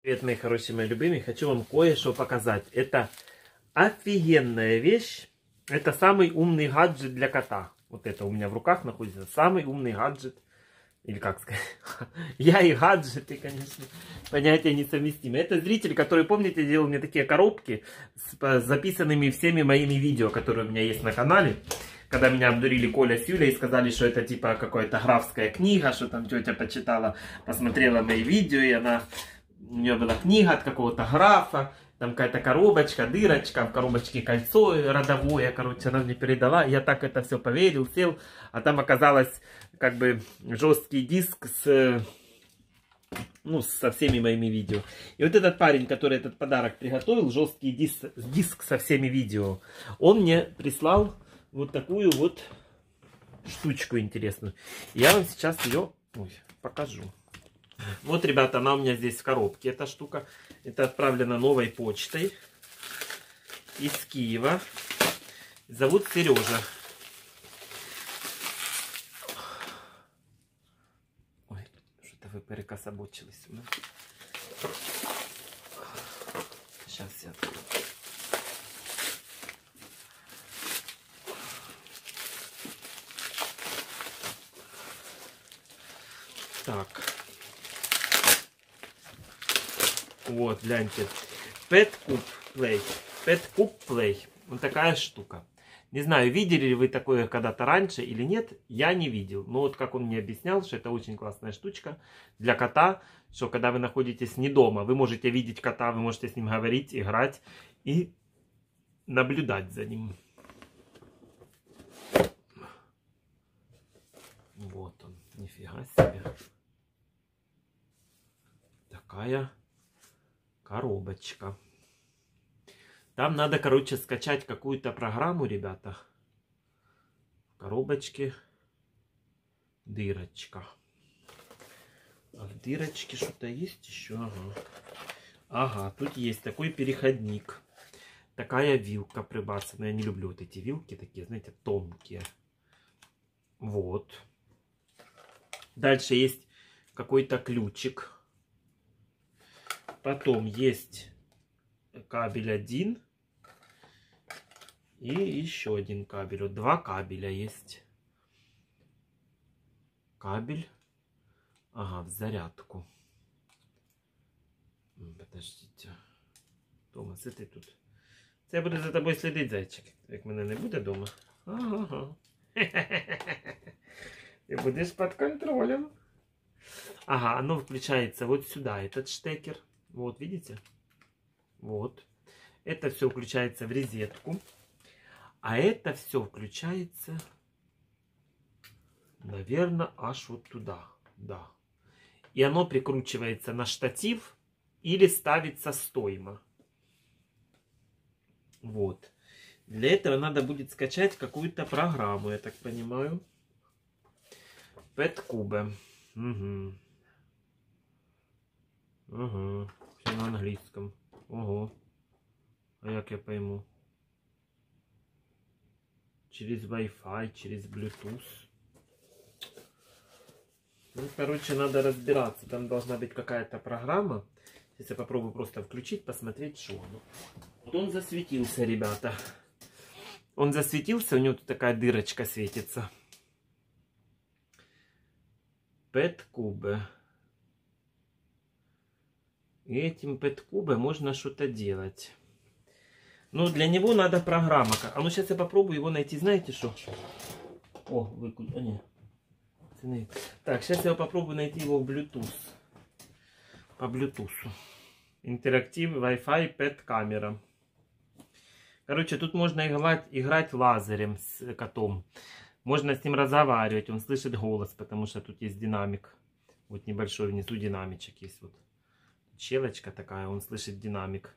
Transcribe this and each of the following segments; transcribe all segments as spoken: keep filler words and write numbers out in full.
Привет, мои хорошие, мои любимые. Хочу вам кое-что показать. Это офигенная вещь. Это самый умный гаджет для кота. Вот это у меня в руках находится. Самый умный гаджет. Или как сказать? Я и гаджеты, конечно, понятия несовместимы. Это зритель, который, помните, делал мне такие коробки с записанными всеми моими видео, которые у меня есть на канале. Когда меня обдурили Коля с Юлей и сказали, что это типа какая-то графская книга, что там тетя почитала, посмотрела мои видео, и она... У нее была книга от какого-то графа, там какая-то коробочка, дырочка, в коробочке кольцо родовое, короче, она мне передала. Я так это все поверил, сел, а там оказалось как бы жесткий диск с, ну, со всеми моими видео. И вот этот парень, который этот подарок приготовил, жесткий диск, диск со всеми видео, он мне прислал вот такую вот штучку интересную. Я вам сейчас ее ой, покажу. Вот, ребята, она у меня здесь в коробке, эта штука. Это отправлено новой почтой из Киева. Зовут Сережа. Ой, что-то вы перекособочились. Сейчас я открою. Так. Вот, гляньте. Pet Cup Play. Pet Cup Play. Вот такая штука. Не знаю, видели ли вы такое когда-то раньше или нет. Я не видел. Но вот как он мне объяснял, что это очень классная штучка для кота. Что когда вы находитесь не дома, вы можете видеть кота, вы можете с ним говорить, играть и наблюдать за ним. Вот он. Нифига себе. Такая... коробочка. Там надо, короче, скачать какую-то программу, ребята. В коробочке дырочка. А в дырочке что-то есть еще? Ага. Ага, тут есть такой переходник. Такая вилка прибацанная. Я не люблю вот эти вилки такие, знаете, тонкие. Вот. Дальше есть какой-то ключик. Потом есть кабель один и еще один кабель. Вот два кабеля есть. Кабель. Ага, в зарядку. Подождите. Томас, ты тут. Я буду за тобой следить, зайчик. Як мене не буде дома. Ага. Ты будешь под контролем. Ага, оно включается вот сюда, этот штекер. Вот, видите? Вот. Это все включается в розетку. А это все включается, наверное, аж вот туда. Да. И оно прикручивается на штатив или ставится стоимо. Вот. Для этого надо будет скачать какую-то программу, я так понимаю. Pet Cube. Угу. Ага, все на английском. Ого. А як я пойму? Через Wi-Fi, через Bluetooth. Ну, короче, надо разбираться. Там должна быть какая-то программа. Сейчас я попробую просто включить, посмотреть, что оно. Вот он засветился, ребята. Он засветился, у него тут такая дырочка светится. Pet Cube. И этим Pet Cube можно что-то делать. Но для него надо программа. А ну сейчас я попробую его найти. Знаете что? О, выкусь. А, не. Так, сейчас я попробую найти его в Bluetooth. По Bluetooth. Интерактив Wi-Fi Pet камера. Короче, тут можно играть, играть лазером с котом. Можно с ним разговаривать. Он слышит голос, потому что тут есть динамик. Вот небольшой внизу динамичек есть. Вот. Щелочка такая, он слышит динамик.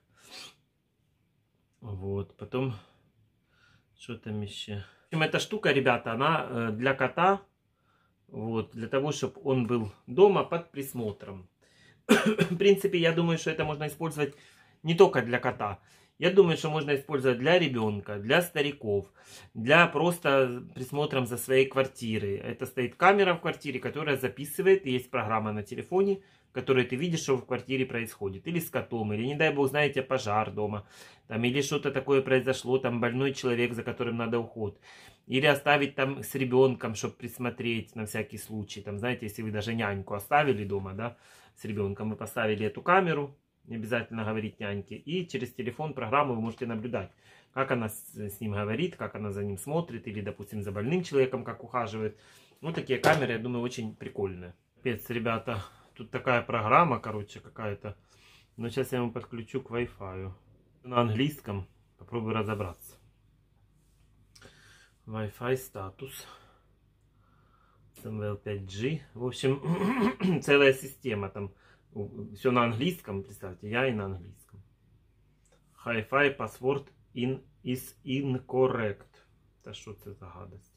Вот, потом, что там еще? В общем, эта штука, ребята, она для кота, вот, для того, чтобы он был дома под присмотром. В принципе, я думаю, что это можно использовать не только для кота. Я думаю, что можно использовать для ребенка, для стариков, для просто присмотром за своей квартирой. Это стоит камера в квартире, которая записывает, есть программа на телефоне, которые ты видишь, что в квартире происходит. Или с котом, или, не дай бог, знаете, пожар дома. Там, или что-то такое произошло, там больной человек, за которым надо уход. Или оставить там с ребенком, чтобы присмотреть на всякий случай. Там, знаете, если вы даже няньку оставили дома, да, с ребенком, вы поставили эту камеру, не обязательно говорить няньке, и через телефон, программу вы можете наблюдать, как она с, с ним говорит, как она за ним смотрит, или, допустим, за больным человеком, как ухаживает. Ну, такие камеры, я думаю, очень прикольные. Капец, ребята, тут такая программа, короче, какая-то. Но сейчас я вам подключу к Wi-Fi. На английском, попробую разобраться. Wi-Fi статус. СМВЛ пять джи. В общем, целая система там. Все на английском, представьте, я и на английском. Hi-Fi password in is incorrect. Это что это за гадость?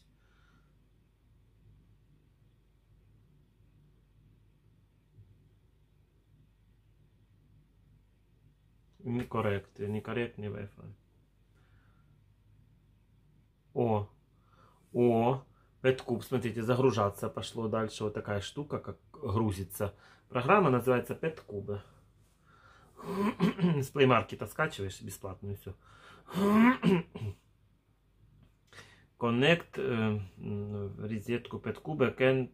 Incorrect, некорректный Wi-Fi. О, о, Петкуб, смотрите, загружаться пошло дальше. Вот такая штука, как грузится. Программа называется Петкуб. С Play Market скачиваешь бесплатно и все. Connect э, розетку Петкуб can't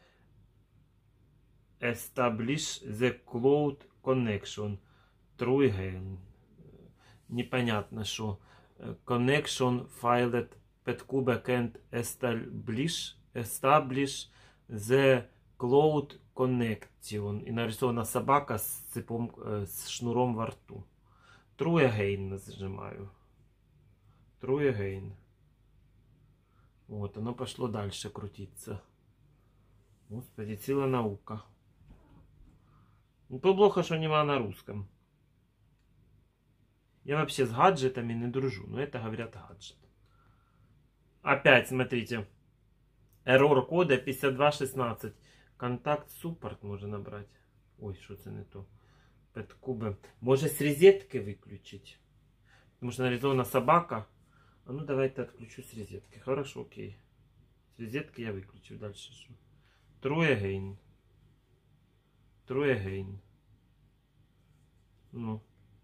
establish the cloud connection. True again. Непонятно что. Connection failed. Петкуб can't establish establish the cloud connection. И нарисована собака с цепом, с шнуром во рту. True again нажимаю. True again. Вот, оно пошло дальше крутиться. Господи, целая наука. Ну, то плохо, что нема на русском. Я вообще с гаджетами не дружу, но это говорят гаджет. Опять, смотрите. Error кода пятьдесят два шестнадцать. Контакт суппорт можно набрать. Ой, что это не то. Петкуб. Может с розетки выключить. Потому что нарисована собака. А ну давайте отключу с розетки. Хорошо, окей. С розетки я выключу. Дальше что? True again. True again. Ну.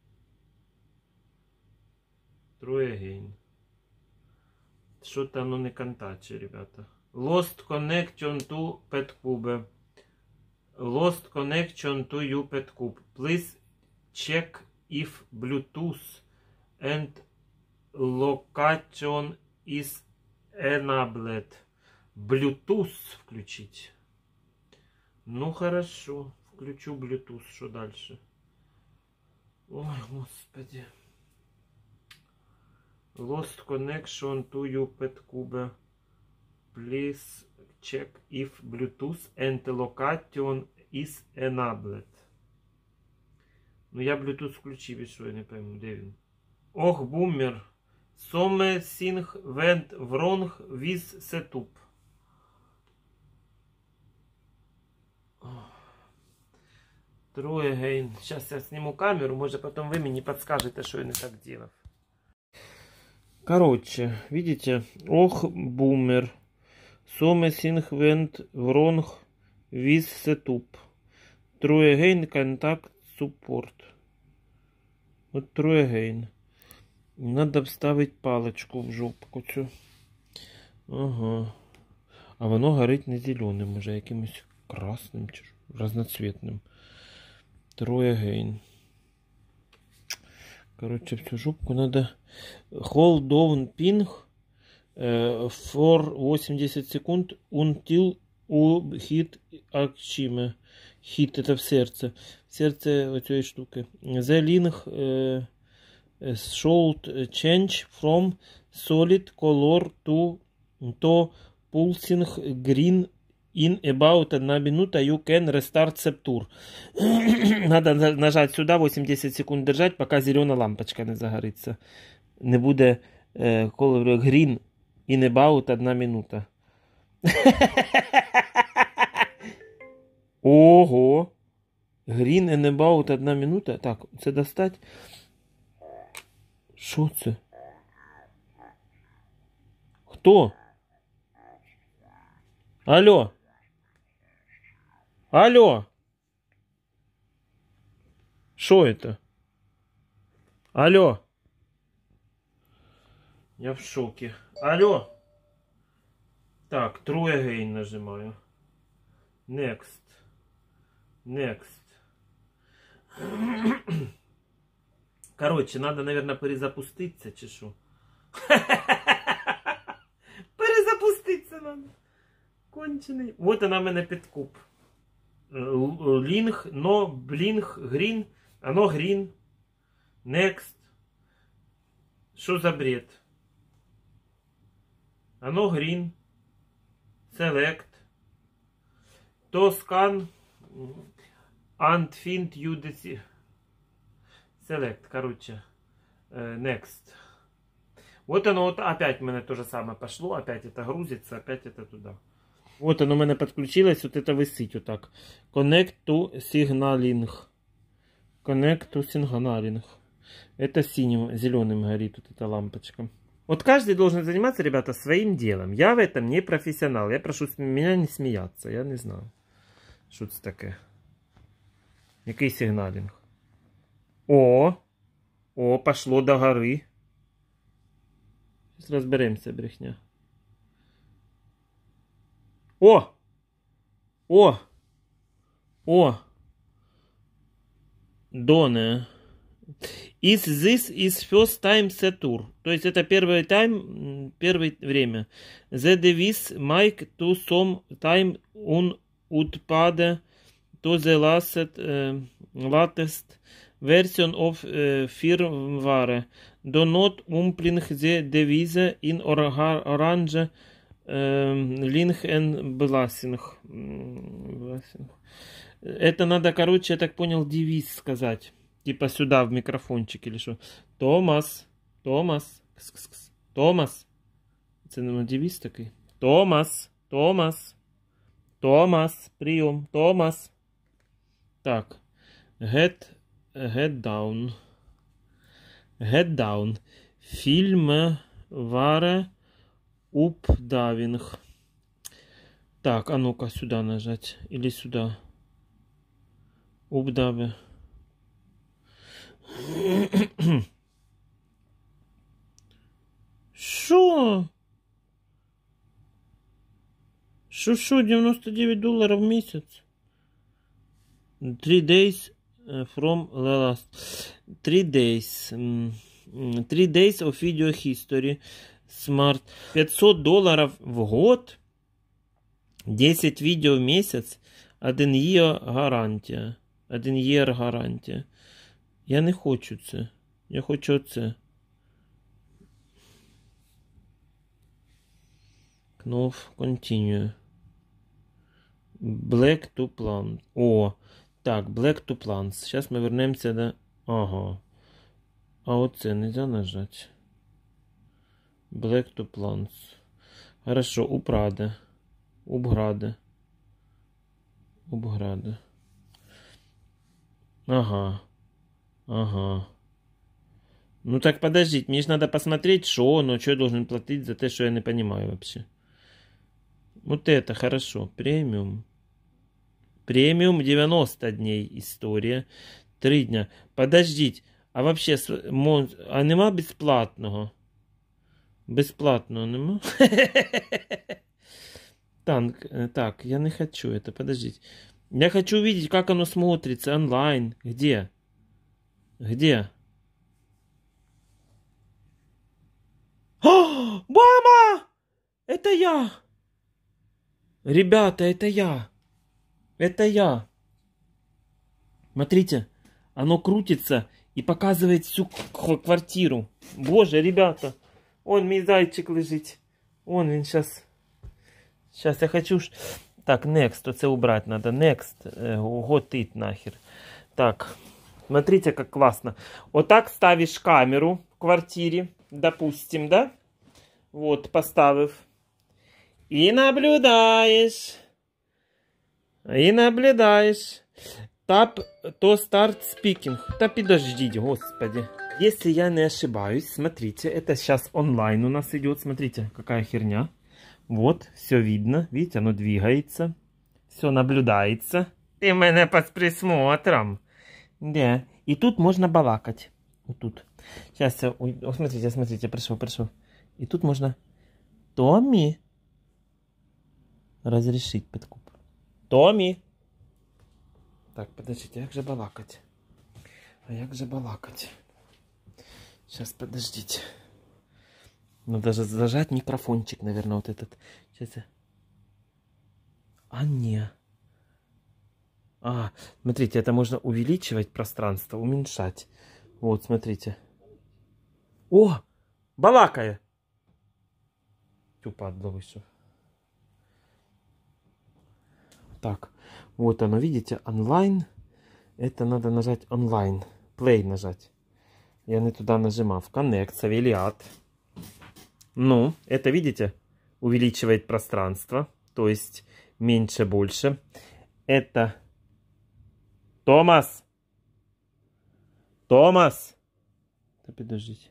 True again. Что-то оно не контаче, ребята. Lost connection to Петкуб. Lost connection to you Петкуб. Please check if Bluetooth and location is enabled. Bluetooth включить. Ну хорошо. Включу Bluetooth. Что дальше? Ой, господи. Lost connection to you Петкуб. Please check if Bluetooth and location is enabled. Ну я Bluetooth включив, що я не пойму, де він. Ох, бумер. Something went wrong with setup. True again. Сейчас я сниму камеру, может потом вы мне подскажете, что я не так делал. Короче, видите, ох, бумер. Something went wrong with setup. True again, contact support. Вот true again. Надо вставить палочку в жопку цю. Ага. А воно горить не зеленым, уже якимось красним, чи разноцветным. True again. Короче, всю жопку надо hold down ping for восемьдесят секунд until you hit achieve. Hit это в сердце. В сердце вот этой штуки. The link uh, should change from solid color to, to pulsing green in about одна минута. You can restart Septur. Надо нажать сюда, восемьдесят секунд держать, пока зеленая лампочка не загорится. Не буде uh, color green in about одна минута. Ого! Green in about одна минута. Так, це достать. Що це? Хто? Алло? Алло? Что это? Алло. Я в шоке. Алло. Так, True Again нажимаю. Next. Next. Короче, надо, наверное, перезапуститься, чешу. Перезапуститься надо. Конченый. Вот она в мене підкуп. Лінг, но, блінг, грін. Оно грін. Next. Що за бред? Оно green. Select. To scan. And find you the... Select, короче. Uh, next. Вот оно, вот опять у меня то же самое пошло. Опять это грузится, опять это туда. Вот оно у меня подключилось. Вот это висит вот так. Connect to signaling. Connect to signaling. Это синим, зеленым горит вот эта лампочка. Вот каждый должен заниматься, ребята, своим делом. Я в этом не профессионал. Я прошу меня не смеяться. Я не знаю. Что это такое? Який сигналинг? О! О, пошло до горы. Сейчас разберемся, брехня. О! О! О! Доне. Is this is first time setur. То есть это первый тайм, первое время. The device mic to some time on utpade to the last uh, latest version of uh, firmware. Do not umpling the device in orange uh, link and blessing. Это надо, короче, я так понял, девиз сказать. Типа сюда, в микрофончик или что. Томас. Томас. Кс-кс-кс. Томас. Это, наверное, девиз такой. Томас. Томас. Томас. Прием. Томас. Так. Get, get down. Get down. Фильм варе упдавинг. Так, а ну-ка сюда нажать. Или сюда. Упдаве. Шо? Шо, шо, девяносто девять долларов в месяц? Three days from the last. Three days. Three days of video history. Smart. пятьсот долларов в год. десять видео в месяц. Один year гарантія. Один year гарантія. Я не хочу це. Я хочу це. Knopf continue. Black to plant. О, так, black to plants. Сейчас мы вернемся до... Ага. А оце нельзя нажать. Black to plants. Хорошо, упраде. Убграде. Убграде. Ага. Ага. Ну так подождите, мне же надо посмотреть, что, но что я должен платить за то, что я не понимаю вообще. Вот это хорошо. Премиум. Премиум девяносто дней история. три дня. Подождите, а вообще, а нема бесплатного? Бесплатного нема? Так, так, я не хочу это, подождите. Я хочу увидеть, как оно смотрится онлайн. Где? Где? О, мама! Это я! Ребята, это я! Это я! Смотрите, оно крутится и показывает всю квартиру. Боже, ребята! Он мой зайчик лежит. Он, он сейчас... Сейчас я хочу... Так, next, это убрать надо. Next, готить нахер. Так, смотрите, как классно. Вот так ставишь камеру в квартире, допустим, да? Вот, поставив. И наблюдаешь. И наблюдаешь. Tap to start speaking. Да подождите, господи. Если я не ошибаюсь, смотрите, это сейчас онлайн у нас идет. Смотрите, какая херня. Вот, все видно. Видите, оно двигается. Все наблюдается. Ты меня под присмотром. Да. И тут можно балакать. Вот тут. Сейчас, о, смотрите, смотрите, пришел, пришел. И тут можно Томми разрешить подкуп. Томми. Так, подождите, як же балакать? А як же балакать? Сейчас, подождите. Надо же зажать микрофончик, наверное, вот этот. Сейчас я... А, не. А, смотрите, это можно увеличивать пространство, уменьшать. Вот, смотрите. О, балакая. Тюпадло вышел. Так, вот оно, видите, онлайн. Это надо нажать онлайн. Play нажать. Я не туда нажимал. Connect, Савелиат. Ну, это, видите, увеличивает пространство. То есть меньше, больше. Это... Томас! Томас! Да подождите.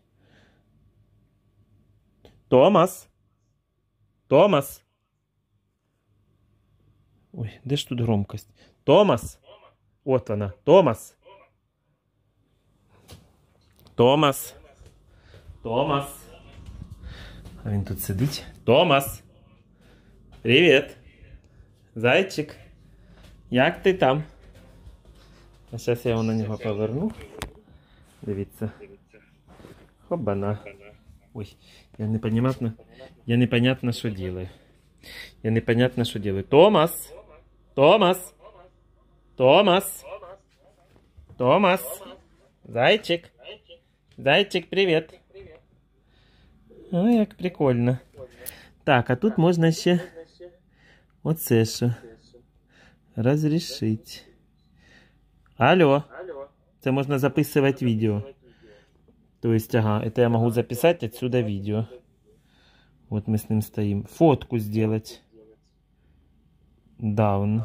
Томас! Томас! Ой, да ж тут громкость. Томас! Вот она. Томас! Томас! Томас! А він тут сидить. Томас! Привет! Зайчик! Як ти там? А зараз я його на нього поверну. Дивіться. Хобана. Ой, я непонятно, я непонятно, що делаю. Я непонятно, що делаю. Томас! Томас! Томас! Томас! Зайчик! Зайчик, привет! Ой, як прикольно. Так, а тут можна ще оце що. Разрешить. Алло. Это можно записывать видео. То есть, ага, это я могу записать отсюда видео. Вот мы с ним стоим. Фотку сделать. Даун.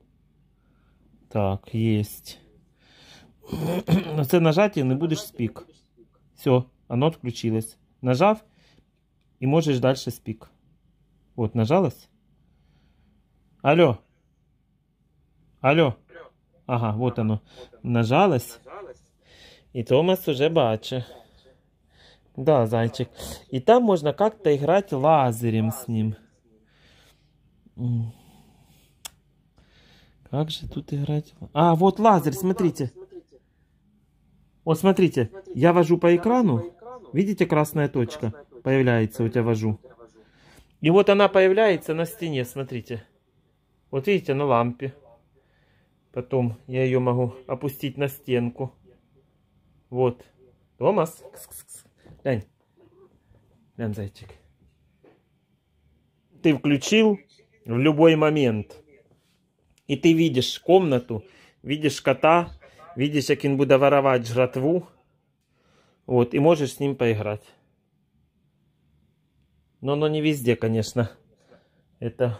Так, есть. Но це нажать и не будешь спик. Все, оно отключилось. Нажав и можешь дальше спик. Вот, нажалось. Алло. Алло. Ага, вот оно. Нажалось. И Томас уже бачит. Да, зайчик. И там можно как-то играть лазерем с ним. Как же тут играть? А, вот лазер, смотрите. Вот смотрите, я вожу по экрану. Видите, красная точка появляется, у тебя вожу. И вот она появляется на стене, смотрите. Вот видите, на лампе. Потом я ее могу опустить на стенку. Вот. Томас. Глянь. Глянь, зайчик. Ты включил в любой момент. И ты видишь комнату, видишь кота, видишь, как он будет воровать жратву. Вот. И можешь с ним поиграть. Но оно не везде, конечно. Это...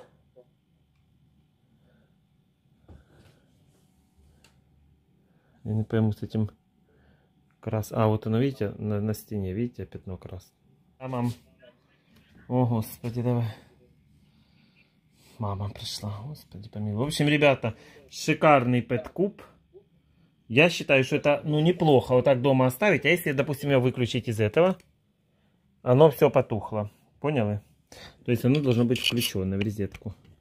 Я не пойму с этим крас. А, вот оно, видите, на, на стене, видите, пятно красное. А, мам. О, господи, давай. Мама пришла, господи, помилуй. В общем, ребята, шикарный пэт-куб. Я считаю, что это, ну, неплохо вот так дома оставить. А если, допустим, его выключить из этого, оно все потухло. Поняли? То есть оно должно быть включено в розетку.